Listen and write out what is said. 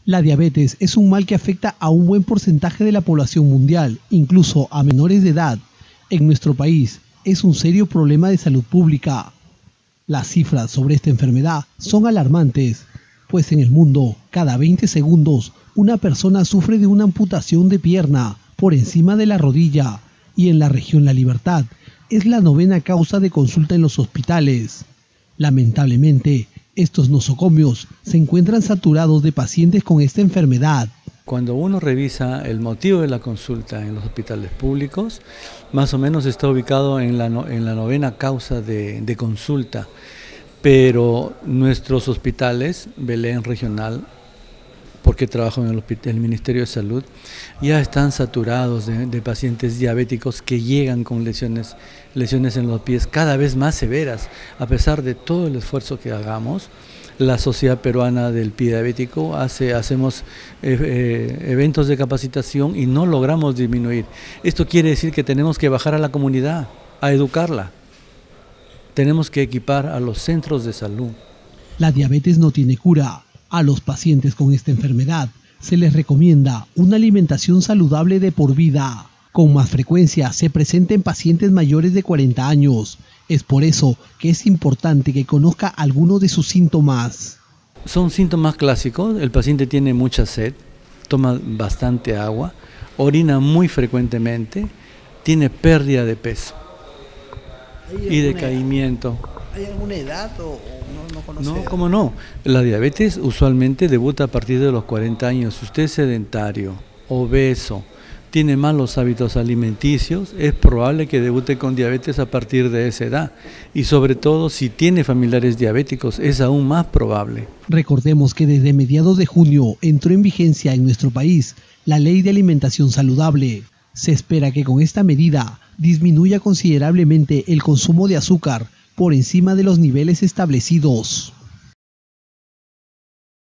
La diabetes es un mal que afecta a un buen porcentaje de la población mundial, incluso a menores de edad. En nuestro país es un serio problema de salud pública. Las cifras sobre esta enfermedad son alarmantes, pues en el mundo, cada 20 segundos, una persona sufre de una amputación de pierna por encima de la rodilla, y en la región La Libertad es la 9ª causa de consulta en los hospitales. Lamentablemente, estos nosocomios se encuentran saturados de pacientes con esta enfermedad. Cuando uno revisa el motivo de la consulta en los hospitales públicos, más o menos está ubicado en la 9ª causa de consulta, pero nuestros hospitales, Belén Regional, porque trabajo en el Ministerio de Salud, ya están saturados de pacientes diabéticos que llegan con lesiones en los pies cada vez más severas. A pesar de todo el esfuerzo que hagamos, la Sociedad Peruana del Pie Diabético hacemos eventos de capacitación y no logramos disminuir. Esto quiere decir que tenemos que bajar a la comunidad, a educarla. Tenemos que equipar a los centros de salud. La diabetes no tiene cura. A los pacientes con esta enfermedad se les recomienda una alimentación saludable de por vida. Con más frecuencia se presenta en pacientes mayores de 40 años. Es por eso que es importante que conozca algunos de sus síntomas. Son síntomas clásicos. El paciente tiene mucha sed, toma bastante agua, orina muy frecuentemente, tiene pérdida de peso y decaimiento. ¿Hay alguna edad o no conoce? No, ¿cómo no? La diabetes usualmente debuta a partir de los 40 años. Si usted es sedentario, obeso, tiene malos hábitos alimenticios, es probable que debute con diabetes a partir de esa edad. Y sobre todo, si tiene familiares diabéticos, es aún más probable. Recordemos que desde mediados de junio entró en vigencia en nuestro país la Ley de Alimentación Saludable. Se espera que con esta medida disminuya considerablemente el consumo de azúcar por encima de los niveles establecidos.